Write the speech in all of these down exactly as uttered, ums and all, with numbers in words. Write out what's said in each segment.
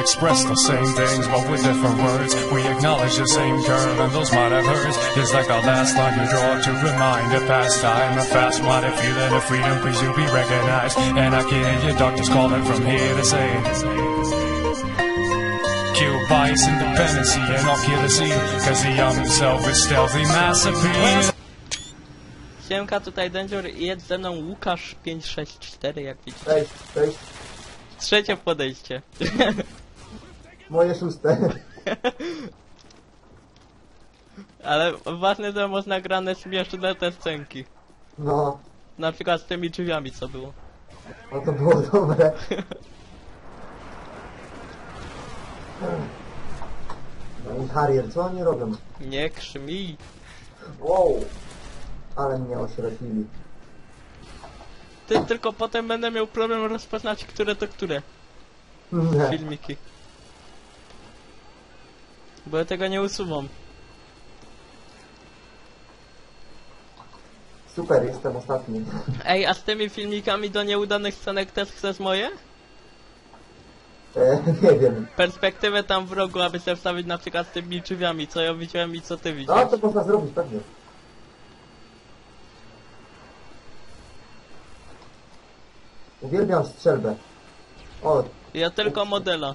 express the same things, but with different words. We acknowledge the same curve, and those might have hurts. It's like our last line you draw to remind a past time, a fast mighty feeling of freedom. Please you be recognized, and I can hear your doctors calling from here to say, kill bias, independency, and oculacy, cause the young himself is stealthy masterpiece. Siemka, tutaj Danger i jest ze mną Łukasz pięć sześć cztery, jak widzicie. Cześć, cześć. Trzecie podejście. Moje szóste. Ale ważne, że można grane śmieszne te scenki. No, Na przykład z tymi drzwiami, co było. no to było dobre. No i Harrier, co oni robią? Nie krzmi. Wow, ale mnie oślepili. Ty tylko potem będę miał problem rozpoznać, które to które Nie. filmiki. Bo ja tego nie usuwam. Super, jestem ostatni. Ej, a z tymi filmikami do nieudanych scenek też chcesz moje? E, nie wiem. Perspektywę tam w rogu, aby sobie wstawić na przykład z tymi drzwiami, co ja widziałem i co ty No, widziałeś. to można zrobić, pewnie. Uwielbiam strzelbę. O, Ja tylko modela.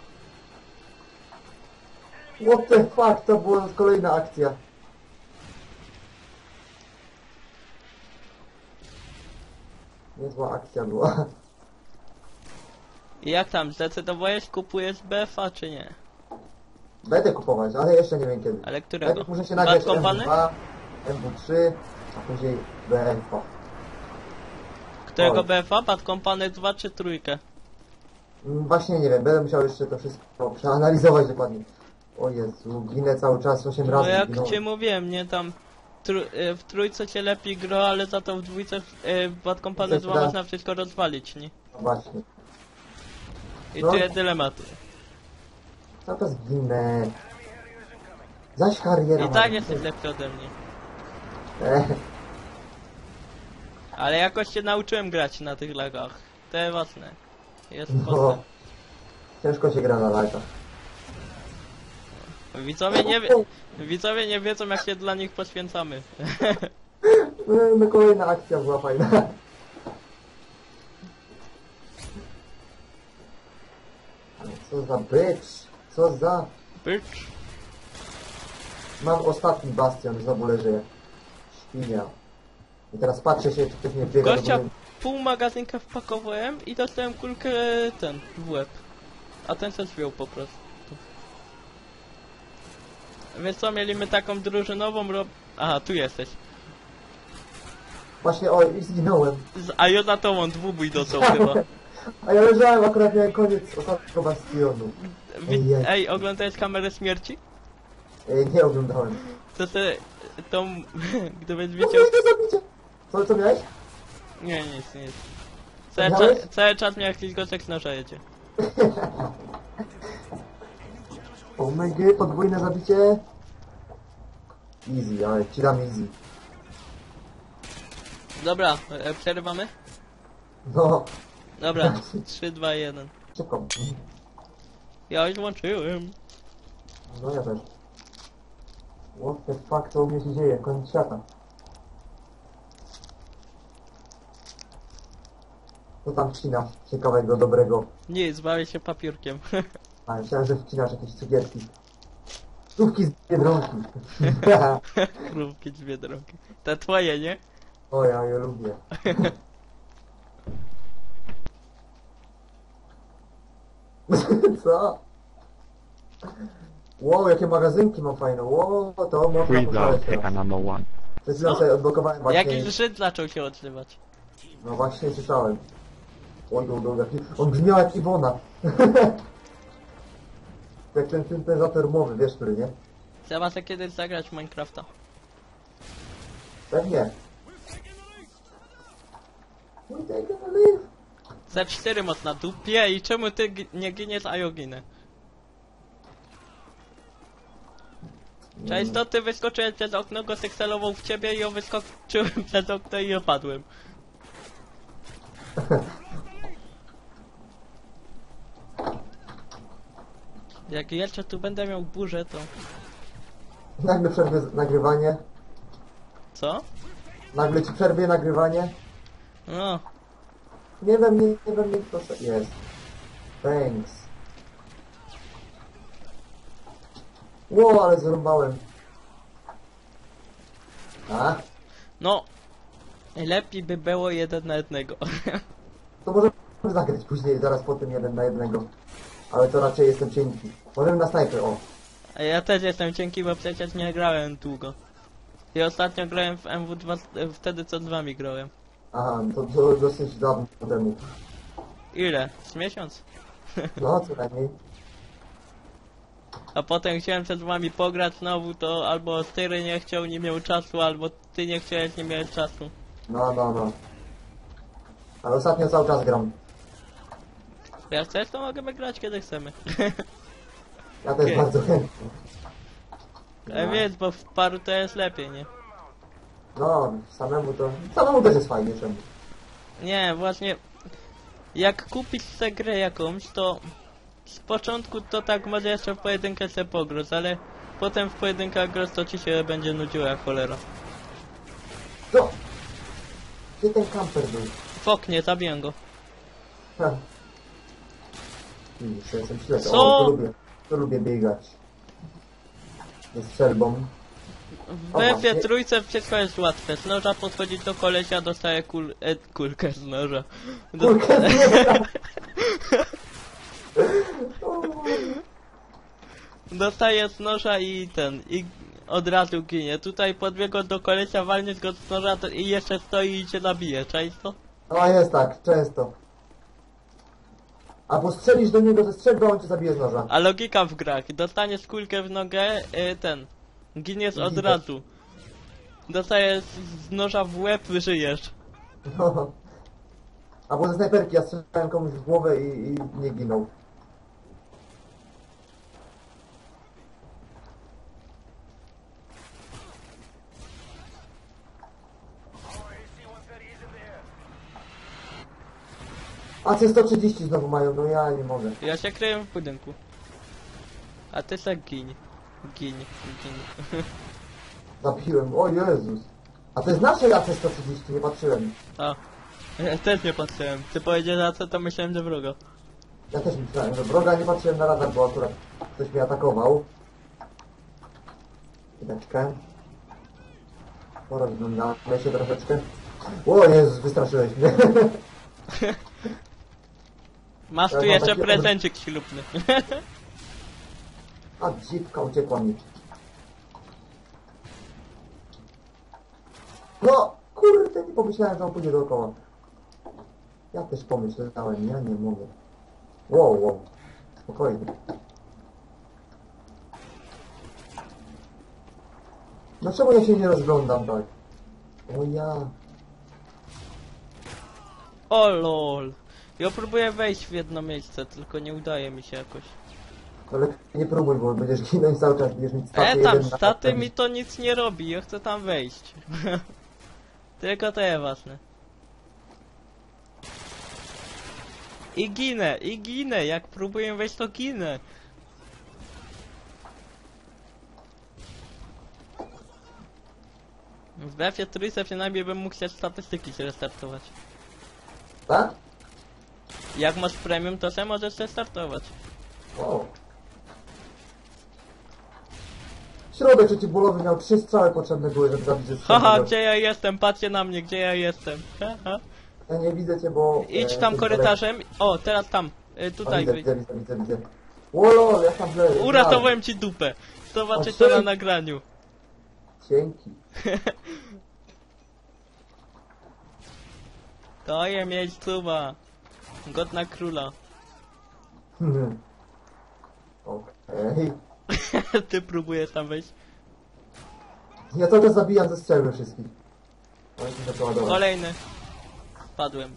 what the fuck, to była kolejna akcja. Niezła akcja była. I jak tam, zdecydowałeś, kupujesz B F A czy nie? Będę kupować, ale jeszcze nie wiem kiedy. Ale którego? Najpierw muszę się nagrać Bad M W Company? dwa, M W trzy, a później B F A. Którego Oj. B F A? Bad Company dwa czy trójkę? Mm, Właśnie nie wiem, będę musiał jeszcze to wszystko przeanalizować dokładnie. O Jezu, ginę cały czas, osiem No razy jak zginąłem. cię mówiłem, nie tam... Tru y, w trójce cię lepiej gra, ale za to w dwójce y, w Bad Company dwa Zdecydowanie. można wszystko rozwalić, nie? No właśnie. I No. tu jest dylemat. Cały czas ginę. Zaś Harriera I mam. tak jesteś lepszy ode mnie. E, Ale jakoś się nauczyłem grać na tych lagach. To jest ważne. Jest No. postęp. Ciężko się gra na lajkach. Widzowie nie wie... Widzowie nie wiedzą, jak się dla nich poświęcamy. No, no kolejna akcja była fajna. Ale co za bitch? Co za... Bitch. Mam ostatni bastion, znowu leży. Świnia. I teraz patrzę się, czy ktoś mnie biega do Gościa góry. pół magazynka wpakowałem i dostałem kulkę ten, w łeb. A ten się zwiął po prostu. Wiesz co, mieliśmy taką drużynową rob... Aha, tu jesteś. Właśnie, oj, i zginąłem. Z... A ja za tobą dwubój dostał chyba. A ja leżałem, akurat miałem koniec ostatniego bastionu. Wi Ojej. Ej, oglądałeś kamerę śmierci? Ej, nie oglądałem. To ty... tą... Gdybyś No widział... nie, nie zabicie! Co, co miałeś? Nie, nic, nic. Cały, Miałeś? cza cały czas miał jakiś gościek z noża jedzie. O my god, podwójne zabicie. Easy, ale ci dam easy. Dobra, e, przerywamy? No, Dobra, trzy, dwa, jeden. szybko. Ja już włączyłem. No ja też. What the fuck, co u mnie się dzieje? Koniec świata. Co tam wcinasz ciekawego, dobrego? Nic, bawię się papiurkiem. A, myślałem, że wcinasz jakieś cukierki. Słówki z Biedronki. Krówki z Biedronki. Te twoje, nie? O, ja je lubię. Co? Wow, jakie magazynki mam fajne. Wow, to można Free poszaleć love pick teraz. number one. Przed chwilą Co? sobie odblokowałem właśnie... Jakiś Żyd zaczął się odzywać. No właśnie słyszałem. Oj, oj, oj, jaki... On brzmiał jak Iwona. Jak ten syntezator mowy, wiesz który, nie? Trzeba sobie kiedyś zagrać w Minecrafta. Pewnie. We take a leave. C cztery moc na dupie i czemu ty gi- nie giniesz, a ja ginę? Cześć, to ty wyskoczyłeś przez okno, go sekselował w ciebie i ja wyskoczyłem przez okno i opadłem. Jak jeszcze tu będę miał burzę, to... Nagle przerwie nagrywanie. Co? Nagle ci przerwie nagrywanie. No, Nie we mnie, nie we mnie, proszę. Jest. Thanks. Ło, ale zrąbałem. A? no... Lepiej by było jeden na jednego. To możemy zagrać później, zaraz po tym jeden na jednego. Ale to raczej jestem cienki. Możemy na snajper, o. A ja też jestem cienki, bo przecież nie grałem długo. I ostatnio grałem w M W dwa, e, wtedy co z wami grałem. Aha, to, to dosyć dawno temu. Ile? Z miesiąc? No, co najmniej. A potem chciałem przed wami pograć znowu, to albo Tyry nie chciał, nie miał czasu, albo ty nie chciałeś, nie miałeś czasu. No, no, no. Ale ostatnio cały czas gram. Jak chcesz, to możemy grać kiedy chcemy. Ja też Okej. bardzo chętnie. A więc, bo w paru to jest lepiej, nie? No, samemu to... Samemu też jest fajnie, czemu? Nie, właśnie... Jak kupić tę grę jakąś, to... Z początku to tak może jeszcze w pojedynkę sobie pograć, ale... Potem w pojedynkach grać to ci się będzie nudziło jak cholera. Co? Gdzie ten kamper był? W oknie, zabiję go. Ha. Widzisz, ja jestem ślepy. Co? O, to lubię. To lubię biegać. Ze strzelbą. W O, F właśnie. trójce wszystko jest łatwe. Z noża podchodzić do kolesia, dostaje kul... E, kulkę z noża. Do... Kulkę z noża. O, Dostaje z noża i ten... I od razu ginie. Tutaj podbiegł do kolesia, walniesz go z noża to, i jeszcze stoi i cię nabije. Czaisz to? No jest tak, często. Albo strzelisz do niego ze strzelbą, on cię zabije z noża. A logika w grach. Dostaniesz kulkę w nogę, y, ten... Giniesz od Giniesz. razu. Dostajesz z noża w łeb, żyjesz. No. Albo ze snajperki, ja strzelałem komuś w głowę i, i nie ginął. A C sto trzydzieści znowu mają, no ja nie mogę. Ja się kryję w budynku. A ty se giń. Giń, giń. Zabiłem, o Jezus. A to jest nasze A C sto trzydzieści, nie patrzyłem. A. Ja też nie patrzyłem. Ty powiedziałeś na co, to myślałem, że wroga. Ja też myślałem, że wroga nie patrzyłem na radar, bo akurat ktoś mnie atakował. Chwileczkę. Porozglądamy się troszeczkę. O Jezus, wystraszyłeś mnie. Masz Ja tu mam jeszcze taki prezencik ślubny. A dzipka uciekła mi. No, kurde, nie pomyślałem, że on pójdzie dookoła. Ja też pomyślałem, ja nie mogę. Wow, wow. Spokojnie. No czemu ja się nie rozglądam tak? O ja. O lol. Ja próbuję wejść w jedno miejsce, tylko nie udaje mi się jakoś. No lepiej nie próbuj, bo będziesz ginąć cały czas, będziesz mieć stację E tam, jeden na staty kartę. mi to nic nie robi, ja chcę tam wejść. Tylko to jest ważne. I ginę, i ginę, jak próbuję wejść to ginę. W F trójce przynajmniej bym mógł się statystyki zrestartować. Tak? Jak masz premium, to se możesz zrestartować. O. Środek przeciwbólowy miał trzy strzały potrzebne były, żeby zabić ze Haha, strzelbą. gdzie ja jestem? Patrzcie na mnie, gdzie ja jestem. Haha. Ja nie widzę cię, bo... Idź e, tam ty korytarzem. O, teraz tam. Y, A, tutaj. widzę, wy- widzę, widzę, widzę, widzę. Łolol, jak tam źle. Uratowałem ci dupę. Zobaczycie O, na ty- nagraniu. Dzięki. To je miejscowa. Godna króla. Hmm. Okej. Ty próbujesz tam wejść. Ja cały czas zabijam ze strzelby wszystkich. Ale się zaczęła ładować. Kolejny. Padłem.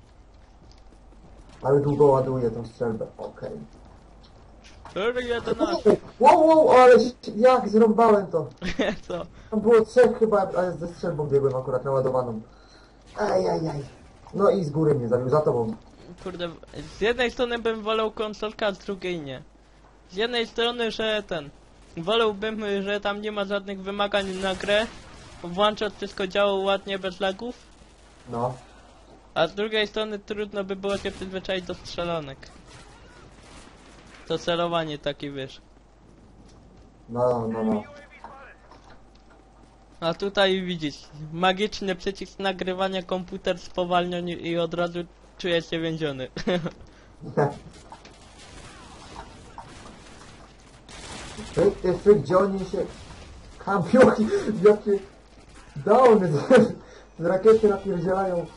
Ale długo ładuję tą strzelbę. Okej. jedenaście. Wow, wow, ale się- jak zrąbałem to. Co? Tam było trzech chyba, a ja ze strzelbą biegłem akurat naładowaną. Ajajaj. No i z góry mnie zabił, za tobą. Kurde, z jednej strony bym wolał konsolkę, a z drugiej nie. Z jednej strony, że ten... Wolałbym, że tam nie ma żadnych wymagań na grę. Włączać wszystko działo ładnie, bez lagów. No. A z drugiej strony trudno by było się przyzwyczaić do strzelanek. To celowanie takie, wiesz. No, no, no. A tutaj widzisz, magiczny przycisk nagrywania, komputer spowalniony i od razu czujesz się więziony. Ty, ty, ty, gdzie oni się kampią? Jakie downy z, z rakiety napierdzielają.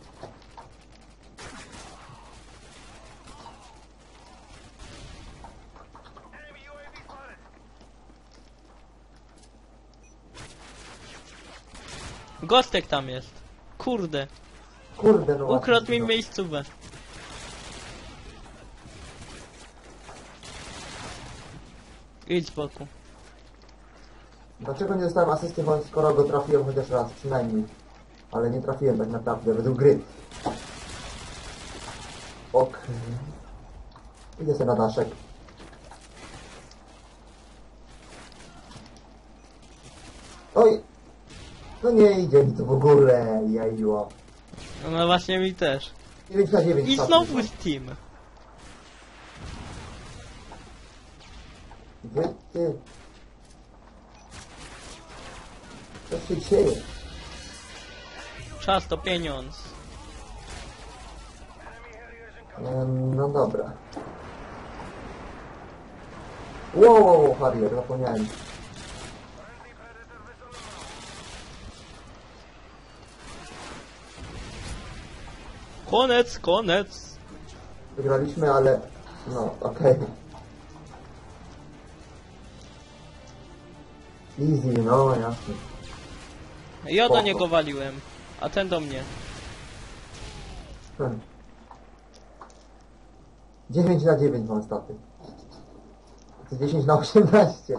Gostek tam jest. Kurde. Kurde, no Ukradł właśnie, mi no. miejscówę. Idź z boku. Dlaczego nie dostałem asysty, choć skoro go trafiłem chociaż raz, przynajmniej. Ale nie trafiłem tak naprawdę, według gry. Ok. Idę sobie na daszek. Oj! No nie idzie mi to w ogóle, jajło. No właśnie mi też. dziewięć na dziewięć. I patrz. znowu Steam. Gdzie ty? Co się dzieje? Czas to pieniądz. Em, no dobra. Wow, wow, wow, Harrier, zapomniałem. Konec, konec. Wygraliśmy, ale... No, okej. Easy, no jasne. Ja do Spoko. niego waliłem, a ten do mnie. Hmm. dziewięć na dziewięć mam staty. To dziesięć na osiemnaście.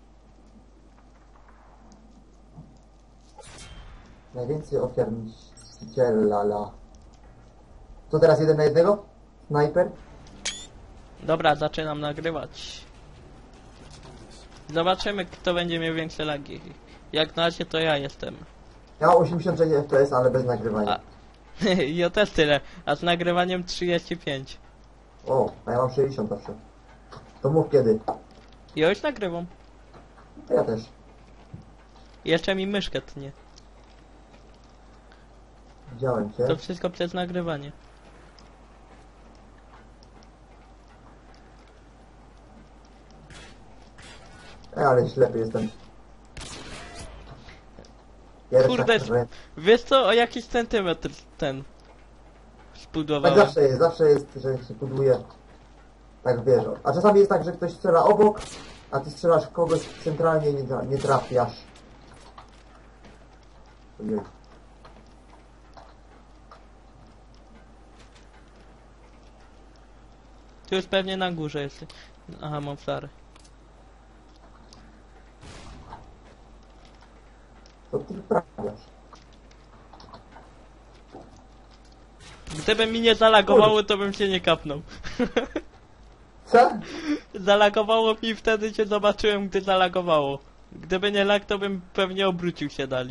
Najwięcej ofiar niszczyciela. Co teraz, jeden na jednego? Snajper? Dobra, zaczynam nagrywać. Zobaczymy, kto będzie miał większe lagi. Jak na razie to ja jestem. Ja mam osiemdziesiąt sześć F P S, ale bez nagrywania. A. Ja też tyle, a z nagrywaniem trzydzieści pięć. O, a ja mam sześćdziesiąt zawsze. To mów kiedy. Ja już nagrywam. A ja też. Jeszcze mi myszkę tnie. Widziałem cię. To wszystko przez nagrywanie. E, ale ślepy jestem. Pierwsza Kurde, krew. wiesz co, o jakiś centymetr ten Tak spudowałem. zawsze jest, zawsze jest, że się buduje. Tak wiesz. A czasami jest tak, że ktoś strzela obok, a ty strzelasz w kogoś centralnie i nie, tra- nie trafiasz. Ojej. Tu już pewnie na górze jest. Aha, mam flary. To ty wprawiasz. Gdyby mi nie zalagowało, to bym się nie kapnął. Co? Zalagowało mi, wtedy cię zobaczyłem, gdy zalagowało. Gdyby nie lag, to bym pewnie obrócił się dali.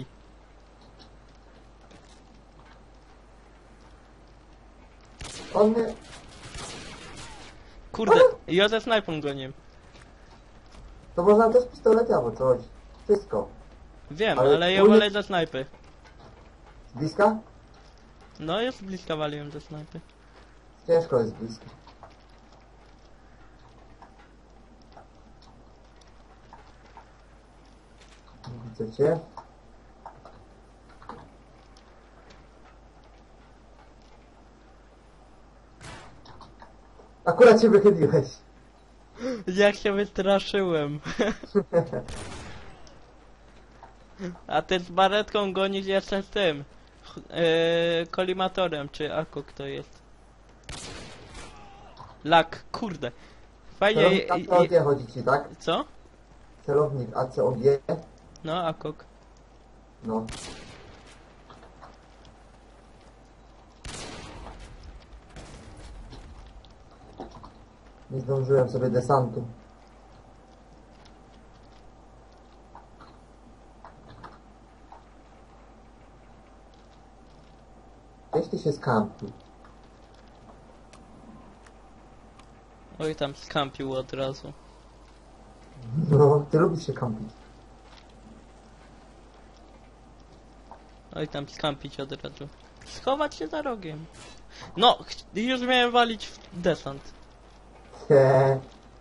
On mnie... Kurde, ja ze snajpą gonię. To można też pistolet albo coś. Wszystko. Wiem, Ale ale ja kurde- wolę ze snajpy. Z bliska? No, jest bliska waliłem ze snajpy. Ciężko jest blisko. Widzę cię. Akurat się wychyliłeś. Jak się wystraszyłem. A ty z baretką gonisz jeszcze z tym. Yy, kolimatorem, czy ako kto jest. Lak, kurde. Fajnie. Celownik i- A C O G i- chodzi ci, tak? Co? Celownik A C O G. No, akok. No. Nie zdążyłem sobie desantu. Gdzieś ty się skampił. Oj, tam skampił od razu. No, ty lubisz się kampić. Oj, tam skampić od razu. Schować się za rogiem. No, ch- już miałem walić w desant. Nie.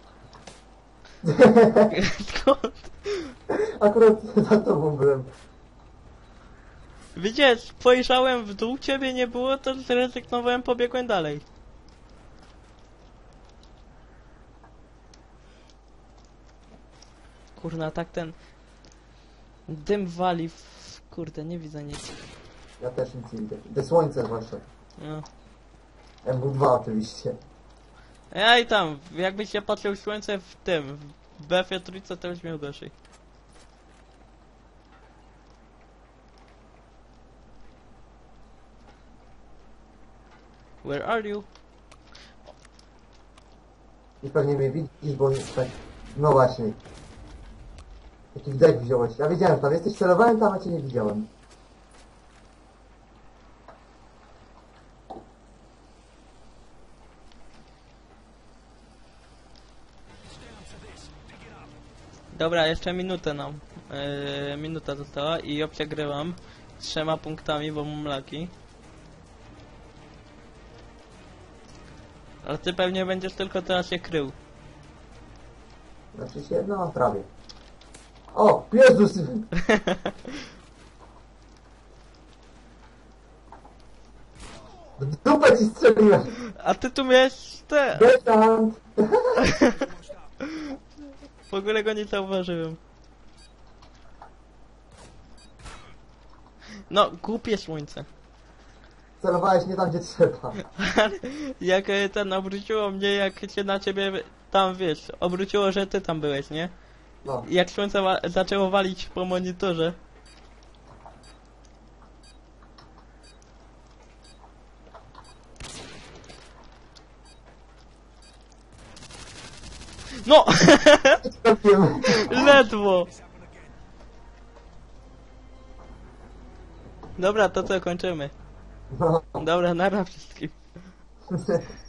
Skąd? Akurat za tobą byłem. Widzisz, spojrzałem w dół, ciebie nie było, to zrezygnowałem, pobiegłem dalej. Kurna, tak ten dym wali w... Kurde, nie widzę nic. Ja też nic nie widzę. Te słońce zwłaszcza. No. M W dwa oczywiście. Ja i tam, jakbyś się patrzył w słońce w tym, w B F trójce, to już miał gorzej. Where are you? I pewnie mnie widzisz, bo tak... No właśnie. Jaki wdech wziąłeś. Ja wiedziałem, że tam jesteś, celowałem tam, a cię nie widziałem. Dobra, jeszcze minutę nam. Yy, minuta została i ja przegrywam trzema punktami, bo mam laki. Ale ty pewnie będziesz tylko teraz się krył. Znaczy się, no prawie. O, Jezus! W dupę ci strzeliłem! A ty tu miałeś te... Desant! W ogóle go nie zauważyłem. No, głupie słońce. Celowałeś nie tam, gdzie trzeba. Jak e, ten obróciło mnie, jak się na ciebie tam, wiesz, obróciło, że ty tam byłeś, nie? No. Jak słońce wa zaczęło walić po monitorze. No! Trafiłem. Ledwo! Dobra, to co, kończymy. No. Dobra, nara wszystkim.